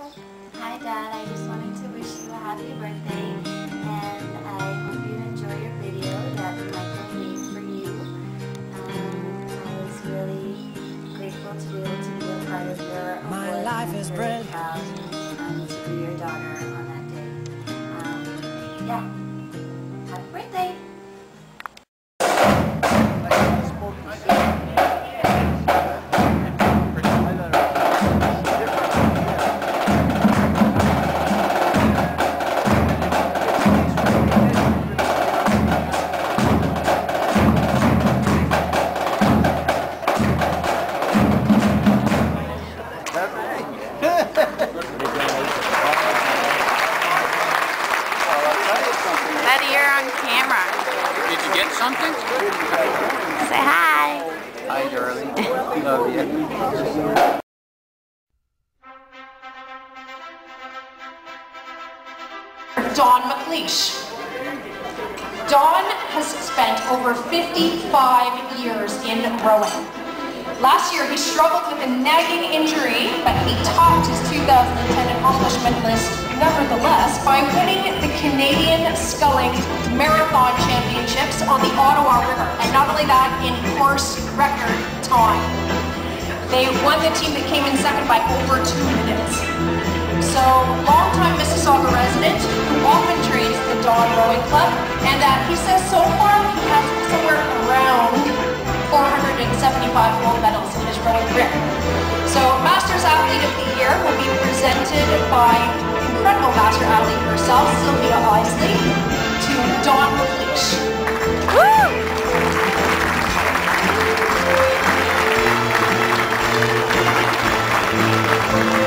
Hi Dad, I just wanted to wish you a happy birthday and I hope you enjoy your video that Michael made for you. I was really grateful to be able to be a part of your award. My life is very proud to be your daughter on that day. Yeah, happy birthday! Eddie, you're on camera. Did you get something? Say hi. Hi, darling. Love you. Don McLeish. Don has spent over 55 years in rowing. Last year he struggled with a nagging injury, but he topped his 2010 accomplishment list nevertheless by winning the Canadian Sculling Marathon Championships on the Ottawa River, and not only that, in course record time. They won the team that came in second by over 2 minutes. So, longtime Mississauga resident who often trains the Don Rowing Club, and he says so far he has somewhere around 475 gold medals in his rowing career. So, Masters Athlete of the Year will be presented by incredible Master Athlete herself, Sylvia Isley, to Don McLeish. Woo!